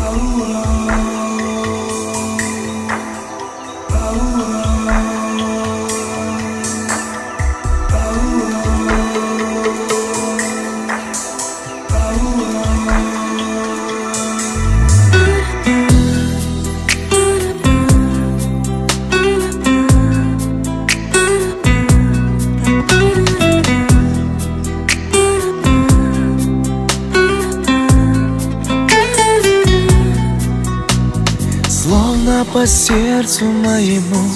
Словно по сердцу моему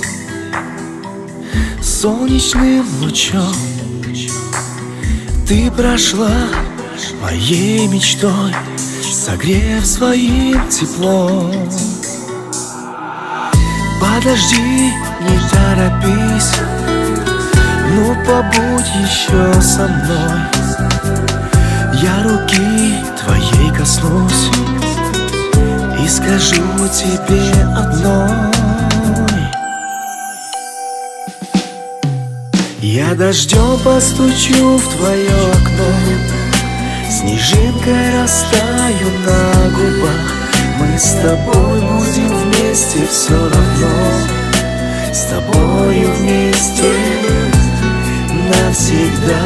солнечным лучом ты прошла моей мечтой, согрев своим теплом. Подожди, не торопись, ну побудь еще со мной. Я руки твоей коснусь и скажу тебе одной: я дождем постучу в твое окно, снежинкой растаю на губах. Мы с тобой будем вместе все равно, с тобою вместе навсегда.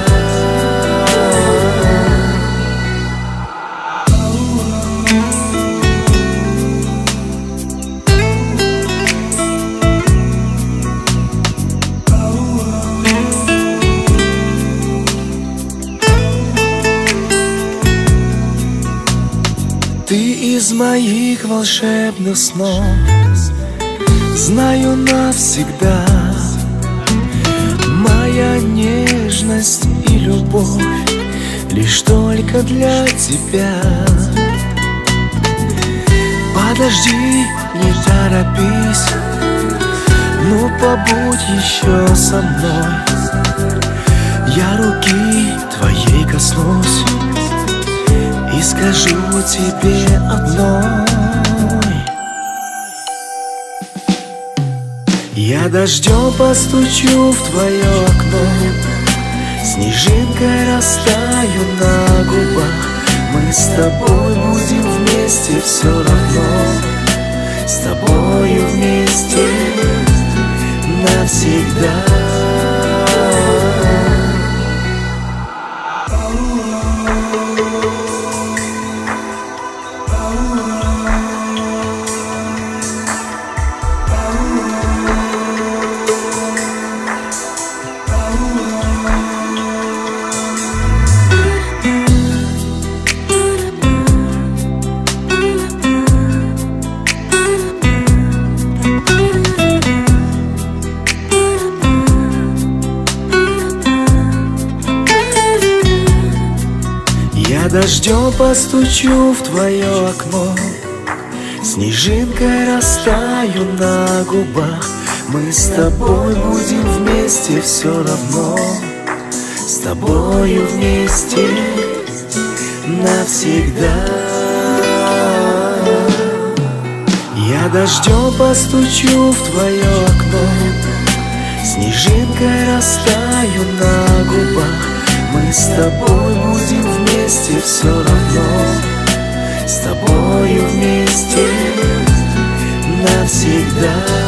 Ты из моих волшебных снов, знаю навсегда. Моя нежность и любовь лишь только для тебя. Подожди, не торопись, ну побудь еще со мной. Я руки твоей коснусь и скажу тебе одной: я дождем постучу в твое окно, снежинкой растаю на губах. Мы с тобой будем вместе все равно, с тобою вместе навсегда. Я дождем постучу в твое окно, снежинкой растаю на губах. Мы с тобой будем вместе все равно, с тобою вместе навсегда. Я дождем постучу в твое окно, снежинкой растаю на губах. Мы с тобой будем вместе все равно, с тобою вместе навсегда.